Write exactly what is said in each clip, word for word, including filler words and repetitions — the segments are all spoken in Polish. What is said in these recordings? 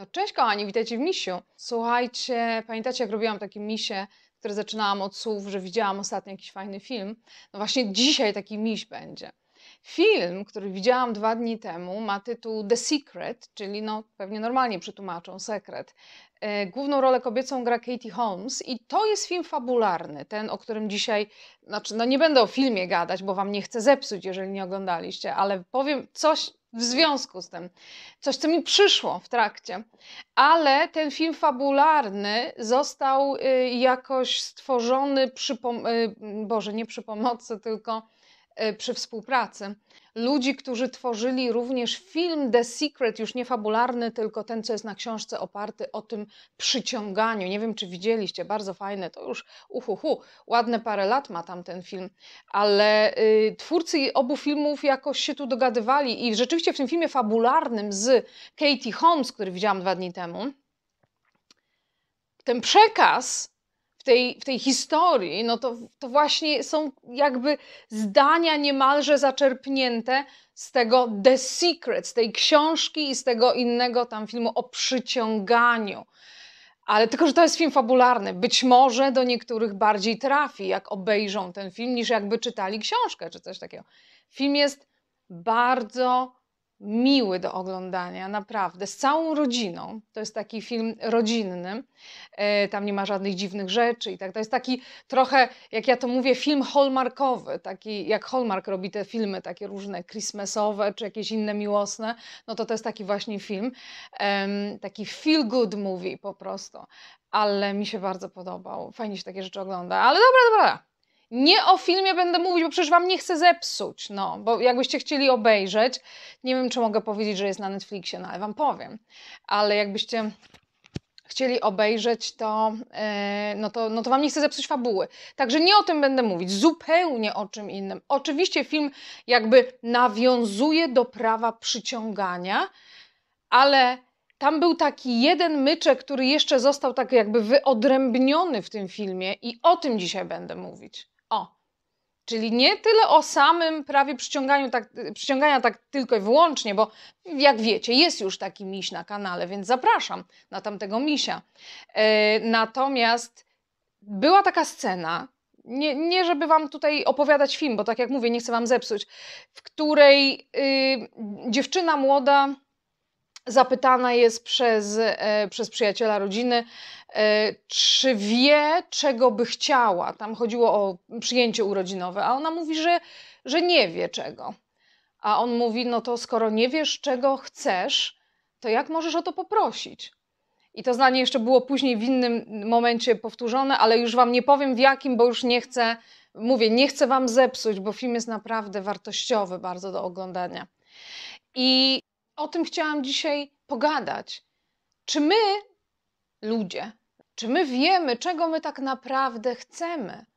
Cześć kochani, witajcie w Misiu. Słuchajcie, pamiętacie jak robiłam takie misie, które zaczynałam od słów, że widziałam ostatnio jakiś fajny film? No właśnie dzisiaj taki miś będzie. Film, który widziałam dwa dni temu, ma tytuł The Secret, czyli no pewnie normalnie przetłumaczą sekret. E, Główną rolę kobiecą gra Katie Holmes i to jest film fabularny, ten, o którym dzisiaj, znaczy no nie będę o filmie gadać, bo wam nie chcę zepsuć, jeżeli nie oglądaliście, ale powiem coś w związku z tym, coś, co mi przyszło w trakcie. Ale ten film fabularny został y, jakoś stworzony przy, pom- y, Boże, nie przy pomocy, tylko y, przy współpracy ludzi, którzy tworzyli również film The Secret, już nie fabularny, tylko ten, co jest na książce oparty o tym przyciąganiu. Nie wiem, czy widzieliście, bardzo fajne, to już uhuhu, ładne parę lat ma tam ten film, ale y, twórcy obu filmów jakoś się tu dogadywali i rzeczywiście w tym filmie fabularnym z Katie Holmes, który widziałam dwa dni temu, ten przekaz w tej, w tej historii, no to, to właśnie są jakby zdania niemalże zaczerpnięte z tego The Secret, z tej książki i z tego innego tam filmu o przyciąganiu. Ale tylko, że to jest film fabularny. Być może do niektórych bardziej trafi, jak obejrzą ten film, niż jakby czytali książkę czy coś takiego. Film jest bardzo miły do oglądania, naprawdę, z całą rodziną. To jest taki film rodzinny, e, tam nie ma żadnych dziwnych rzeczy i tak. To jest taki trochę, jak ja to mówię, film hallmarkowy, taki jak Hallmark robi te filmy takie różne christmasowe czy jakieś inne miłosne, no to to jest taki właśnie film, em, taki feel good movie po prostu, ale mi się bardzo podobał, fajnie się takie rzeczy ogląda, ale dobra, dobra. Nie o filmie będę mówić, bo przecież wam nie chcę zepsuć, no, bo jakbyście chcieli obejrzeć, nie wiem, czy mogę powiedzieć, że jest na Netflixie, no ale wam powiem, ale jakbyście chcieli obejrzeć, to, yy, no to, no to wam nie chcę zepsuć fabuły. Także nie o tym będę mówić, zupełnie o czym innym. Oczywiście film jakby nawiązuje do prawa przyciągania, ale tam był taki jeden myczek, który jeszcze został tak jakby wyodrębniony w tym filmie i o tym dzisiaj będę mówić. O, czyli nie tyle o samym prawie przyciąganiu, tak, przyciągania tak tylko i wyłącznie, bo jak wiecie, jest już taki miś na kanale, więc zapraszam na tamtego misia. E, natomiast była taka scena, nie, nie żeby wam tutaj opowiadać film, bo tak jak mówię, nie chcę wam zepsuć, w której y, dziewczyna młoda zapytana jest przez, e, przez przyjaciela rodziny, e, czy wie, czego by chciała. Tam chodziło o przyjęcie urodzinowe, a ona mówi, że, że nie wie czego. A on mówi, no to skoro nie wiesz, czego chcesz, to jak możesz o to poprosić? I to zdanie jeszcze było później w innym momencie powtórzone, ale już wam nie powiem w jakim, bo już nie chcę, mówię, nie chcę wam zepsuć, bo film jest naprawdę wartościowy bardzo do oglądania. I o tym chciałam dzisiaj pogadać. Czy my, ludzie, czy my wiemy, czego my tak naprawdę chcemy?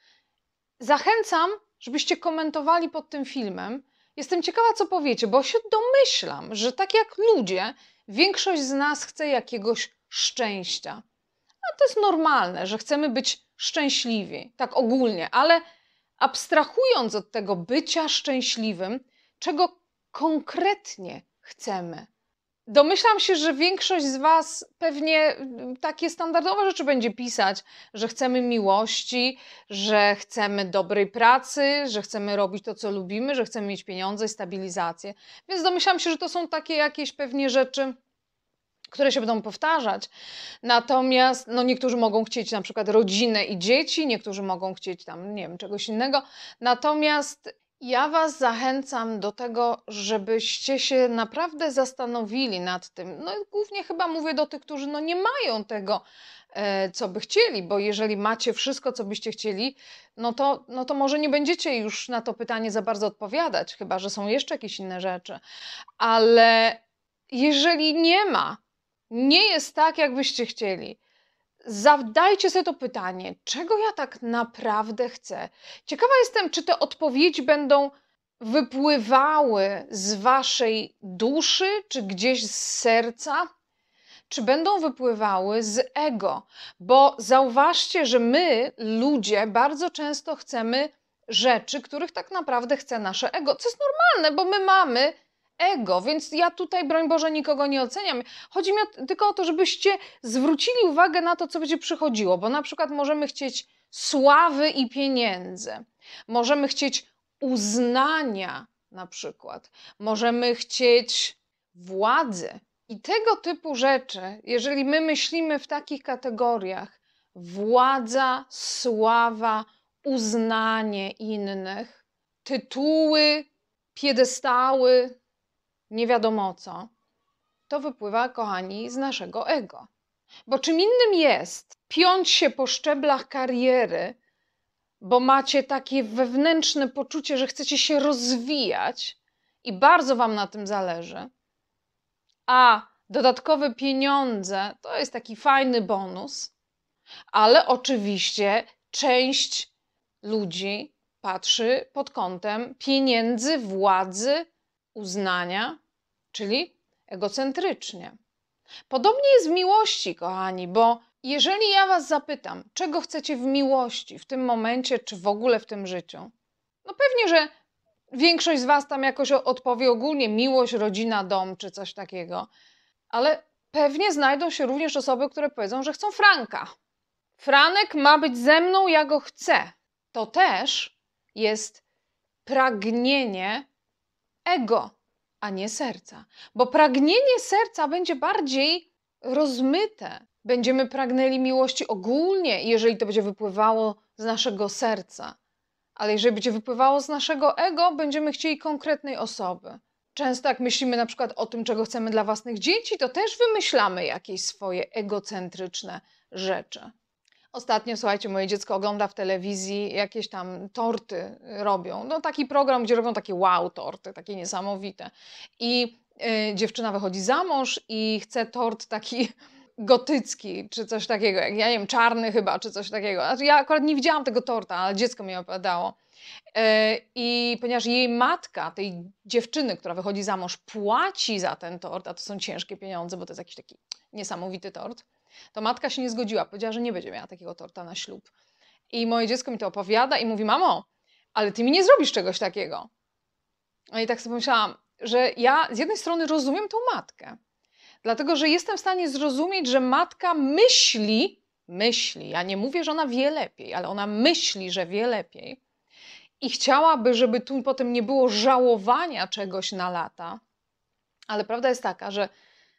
Zachęcam, żebyście komentowali pod tym filmem. Jestem ciekawa, co powiecie, bo się domyślam, że tak jak ludzie, większość z nas chce jakiegoś szczęścia. A to jest normalne, że chcemy być szczęśliwi, tak ogólnie, ale abstrahując od tego bycia szczęśliwym, czego konkretnie chcemy? Domyślam się, że większość z was pewnie takie standardowe rzeczy będzie pisać, że chcemy miłości, że chcemy dobrej pracy, że chcemy robić to, co lubimy, że chcemy mieć pieniądze, stabilizację. Więc domyślam się, że to są takie jakieś pewnie rzeczy, które się będą powtarzać. Natomiast no, niektórzy mogą chcieć na przykład rodzinę i dzieci, niektórzy mogą chcieć tam, nie wiem, czegoś innego. Natomiast ja was zachęcam do tego, żebyście się naprawdę zastanowili nad tym. No głównie chyba mówię do tych, którzy no, nie mają tego, e, co by chcieli, bo jeżeli macie wszystko, co byście chcieli, no to, no to może nie będziecie już na to pytanie za bardzo odpowiadać, chyba że są jeszcze jakieś inne rzeczy. Ale jeżeli nie ma, nie jest tak, jakbyście chcieli, zadajcie sobie to pytanie, czego ja tak naprawdę chcę. Ciekawa jestem, czy te odpowiedzi będą wypływały z waszej duszy, czy gdzieś z serca, czy będą wypływały z ego. Bo zauważcie, że my, ludzie, bardzo często chcemy rzeczy, których tak naprawdę chce nasze ego, co jest normalne, bo my mamy ego, więc ja tutaj, broń Boże, nikogo nie oceniam. Chodzi mi o, tylko o to, żebyście zwrócili uwagę na to, co będzie przychodziło, bo na przykład możemy chcieć sławy i pieniędzy, możemy chcieć uznania na przykład, możemy chcieć władzy i tego typu rzeczy, jeżeli my myślimy w takich kategoriach, władza, sława, uznanie innych, tytuły, piedestały, nie wiadomo co, to wypływa, kochani, z naszego ego. Bo czym innym jest piąć się po szczeblach kariery, bo macie takie wewnętrzne poczucie, że chcecie się rozwijać i bardzo wam na tym zależy, a dodatkowe pieniądze to jest taki fajny bonus, ale oczywiście część ludzi patrzy pod kątem pieniędzy, władzy, uznania, czyli egocentrycznie. Podobnie jest w miłości, kochani, bo jeżeli ja was zapytam, czego chcecie w miłości w tym momencie, czy w ogóle w tym życiu, no pewnie, że większość z was tam jakoś odpowie ogólnie miłość, rodzina, dom, czy coś takiego, ale pewnie znajdą się również osoby, które powiedzą, że chcą Franka. Franek ma być ze mną, ja go chcę. To też jest pragnienie ego, a nie serca. Bo pragnienie serca będzie bardziej rozmyte. Będziemy pragnęli miłości ogólnie, jeżeli to będzie wypływało z naszego serca. Ale jeżeli będzie wypływało z naszego ego, będziemy chcieli konkretnej osoby. Często jak myślimy na przykład o tym, czego chcemy dla własnych dzieci, to też wymyślamy jakieś swoje egocentryczne rzeczy. Ostatnio, słuchajcie, moje dziecko ogląda w telewizji, jakieś tam torty robią. No taki program, gdzie robią takie wow torty, takie niesamowite. I y, dziewczyna wychodzi za mąż i chce tort taki gotycki, czy coś takiego, jak ja nie wiem, czarny chyba, czy coś takiego. Znaczy, ja akurat nie widziałam tego torta, ale dziecko mi opowiadało. Y, I ponieważ jej matka, tej dziewczyny, która wychodzi za mąż, płaci za ten tort, a to są ciężkie pieniądze, bo to jest jakiś taki niesamowity tort, to matka się nie zgodziła, powiedziała, że nie będzie miała takiego torta na ślub. I moje dziecko mi to opowiada i mówi, mamo, ale ty mi nie zrobisz czegoś takiego. No i tak sobie myślałam, że ja z jednej strony rozumiem tą matkę, dlatego, że jestem w stanie zrozumieć, że matka myśli, myśli, ja nie mówię, że ona wie lepiej, ale ona myśli, że wie lepiej i chciałaby, żeby tu potem nie było żałowania czegoś na lata, ale prawda jest taka, że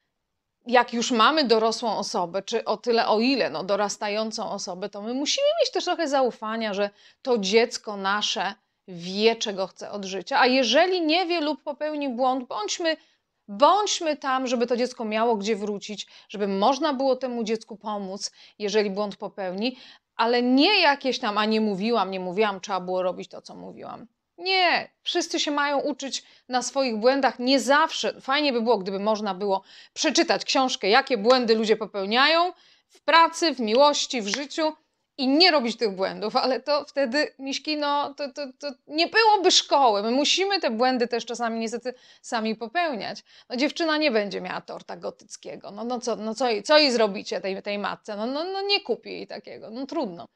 jak już mamy dorosłą osobę, czy o tyle, o ile no, dorastającą osobę, to my musimy mieć też trochę zaufania, że to dziecko nasze wie, czego chce od życia. A jeżeli nie wie lub popełni błąd, bądźmy, bądźmy tam, żeby to dziecko miało gdzie wrócić, żeby można było temu dziecku pomóc, jeżeli błąd popełni, ale nie jakieś tam, a nie mówiłam, nie mówiłam, trzeba było robić to, co mówiłam. Nie, wszyscy się mają uczyć na swoich błędach. Nie zawsze, fajnie by było, gdyby można było przeczytać książkę, jakie błędy ludzie popełniają w pracy, w miłości, w życiu i nie robić tych błędów, ale to wtedy, miśki, no to, to, to nie byłoby szkoły. My musimy te błędy też czasami niestety sami popełniać. No dziewczyna nie będzie miała torta gotyckiego. No, no co, no co, jej, co jej zrobicie tej, tej matce? No, no, no nie kupi jej takiego, no trudno.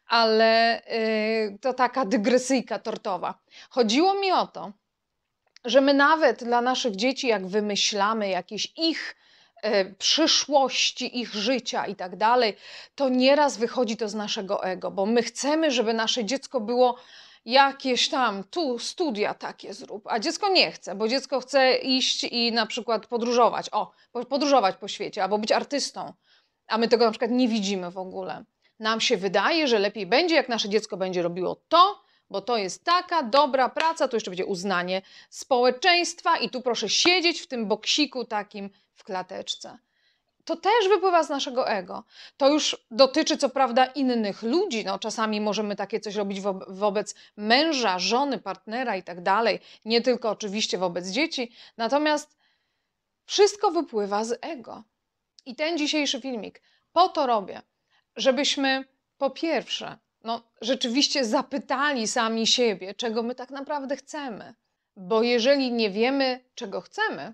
Ale yy, to taka dygresyjka tortowa. Chodziło mi o to, że my nawet dla naszych dzieci, jak wymyślamy jakieś ich e, przyszłości, ich życia i tak dalej, to nieraz wychodzi to z naszego ego, bo my chcemy, żeby nasze dziecko było jakieś tam, tu studia takie zrób, a dziecko nie chce, bo dziecko chce iść i na przykład podróżować, o, podróżować po świecie, albo być artystą, a my tego na przykład nie widzimy w ogóle. Nam się wydaje, że lepiej będzie, jak nasze dziecko będzie robiło to, bo to jest taka dobra praca, tu jeszcze będzie uznanie społeczeństwa i tu proszę siedzieć w tym boksiku takim w klateczce. To też wypływa z naszego ego. To już dotyczy co prawda innych ludzi, no czasami możemy takie coś robić wo wobec męża, żony, partnera i tak dalej, nie tylko oczywiście wobec dzieci, natomiast wszystko wypływa z ego. I ten dzisiejszy filmik po to robię, żebyśmy po pierwsze no, rzeczywiście zapytali sami siebie, czego my tak naprawdę chcemy. Bo jeżeli nie wiemy, czego chcemy,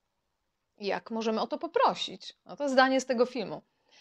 jak możemy o to poprosić? No to zdanie z tego filmu.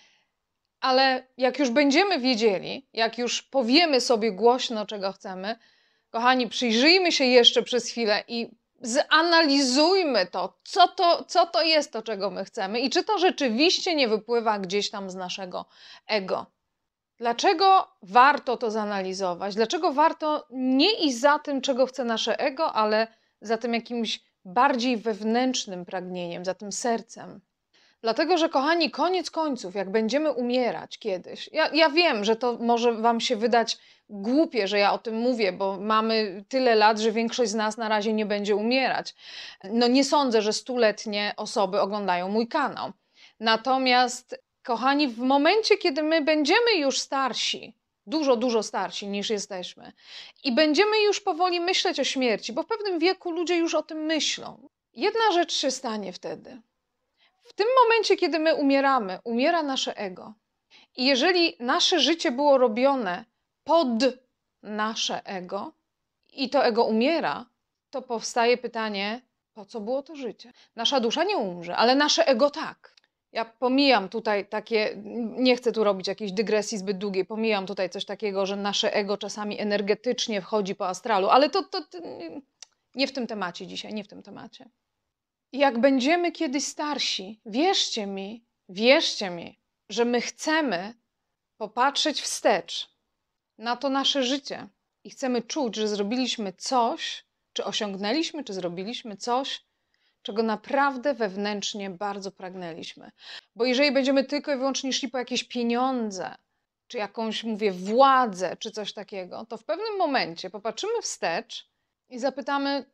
Ale jak już będziemy wiedzieli, jak już powiemy sobie głośno, czego chcemy, kochani, przyjrzyjmy się jeszcze przez chwilę i zanalizujmy to co, to, co to jest to, czego my chcemy i czy to rzeczywiście nie wypływa gdzieś tam z naszego ego. Dlaczego warto to zanalizować? Dlaczego warto nie iść za tym, czego chce nasze ego, ale za tym jakimś bardziej wewnętrznym pragnieniem, za tym sercem? Dlatego, że kochani, koniec końców, jak będziemy umierać kiedyś, ja, ja wiem, że to może wam się wydać głupie, że ja o tym mówię, bo mamy tyle lat, że większość z nas na razie nie będzie umierać. No nie sądzę, że stuletnie osoby oglądają mój kanał. Natomiast, kochani, w momencie, kiedy my będziemy już starsi, dużo, dużo starsi niż jesteśmy i będziemy już powoli myśleć o śmierci, bo w pewnym wieku ludzie już o tym myślą. Jedna rzecz się stanie wtedy. W tym momencie, kiedy my umieramy, umiera nasze ego. I jeżeli nasze życie było robione pod nasze ego i to ego umiera, to powstaje pytanie, po co było to życie? Nasza dusza nie umrze, ale nasze ego tak. Ja pomijam tutaj takie, nie chcę tu robić jakiejś dygresji zbyt długiej, pomijam tutaj coś takiego, że nasze ego czasami energetycznie wchodzi po astralu, ale to, to, to nie w tym temacie dzisiaj, nie w tym temacie. Jak będziemy kiedyś starsi, wierzcie mi, wierzcie mi, że my chcemy popatrzeć wstecz na to nasze życie i chcemy czuć, że zrobiliśmy coś, czy osiągnęliśmy, czy zrobiliśmy coś, czego naprawdę wewnętrznie bardzo pragnęliśmy. Bo jeżeli będziemy tylko i wyłącznie szli po jakieś pieniądze, czy jakąś, mówię, władzę, czy coś takiego, to w pewnym momencie popatrzymy wstecz i zapytamy,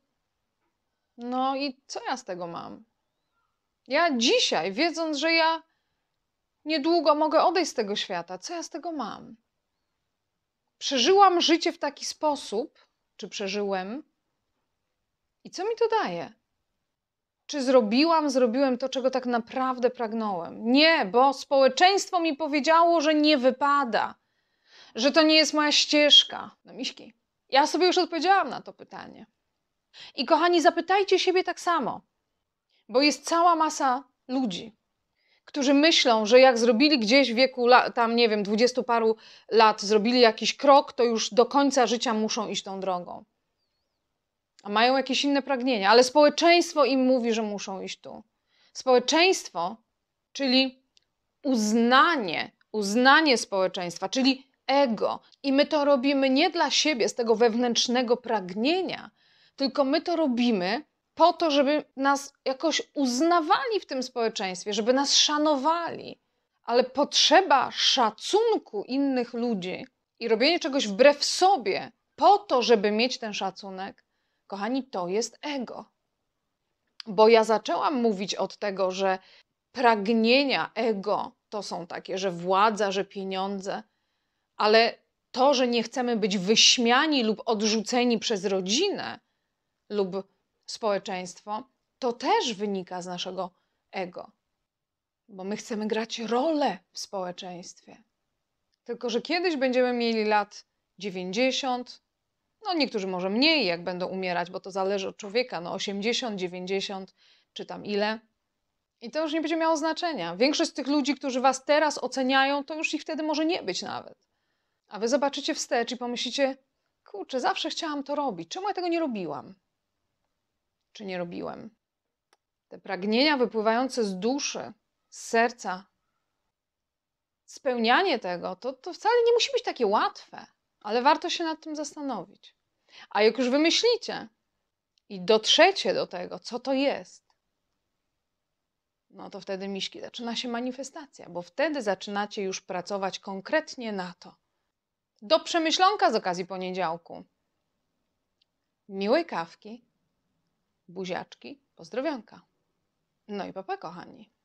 no i co ja z tego mam? Ja dzisiaj, wiedząc, że ja niedługo mogę odejść z tego świata, co ja z tego mam? Przeżyłam życie w taki sposób, czy przeżyłem? I co mi to daje? Czy zrobiłam, zrobiłem to, czego tak naprawdę pragnąłem? Nie, bo społeczeństwo mi powiedziało, że nie wypada, że to nie jest moja ścieżka. No miśki, ja sobie już odpowiedziałam na to pytanie. I kochani, zapytajcie siebie tak samo, bo jest cała masa ludzi, którzy myślą, że jak zrobili gdzieś w wieku, tam nie wiem, dwudziestu paru lat, zrobili jakiś krok, to już do końca życia muszą iść tą drogą. A mają jakieś inne pragnienia, ale społeczeństwo im mówi, że muszą iść tu. Społeczeństwo, czyli uznanie, uznanie społeczeństwa, czyli ego. I my to robimy nie dla siebie, z tego wewnętrznego pragnienia, tylko my to robimy po to, żeby nas jakoś uznawali w tym społeczeństwie, żeby nas szanowali. Ale potrzeba szacunku innych ludzi i robienie czegoś wbrew sobie po to, żeby mieć ten szacunek, kochani, to jest ego. Bo ja zaczęłam mówić od tego, że pragnienia ego to są takie, że władza, że pieniądze, ale to, że nie chcemy być wyśmiani lub odrzuceni przez rodzinę lub społeczeństwo, to też wynika z naszego ego. Bo my chcemy grać rolę w społeczeństwie. Tylko że kiedyś będziemy mieli lat dziewięćdziesiąt, no niektórzy może mniej, jak będą umierać, bo to zależy od człowieka, no osiemdziesiąt, dziewięćdziesiąt, czy tam ile. I to już nie będzie miało znaczenia. Większość z tych ludzi, którzy was teraz oceniają, to już ich wtedy może nie być nawet. A wy zobaczycie wstecz i pomyślicie, kurczę, zawsze chciałam to robić. Czemu ja tego nie robiłam? Czy nie robiłem? Te pragnienia wypływające z duszy, z serca, spełnianie tego, to, to wcale nie musi być takie łatwe, ale warto się nad tym zastanowić. A jak już wymyślicie i dotrzecie do tego, co to jest, no to wtedy, miśki, zaczyna się manifestacja, bo wtedy zaczynacie już pracować konkretnie na to. Do przemyślonka z okazji poniedziałku. Miłej kawki, buziaczki, pozdrowionka. No i pa, pa, kochani.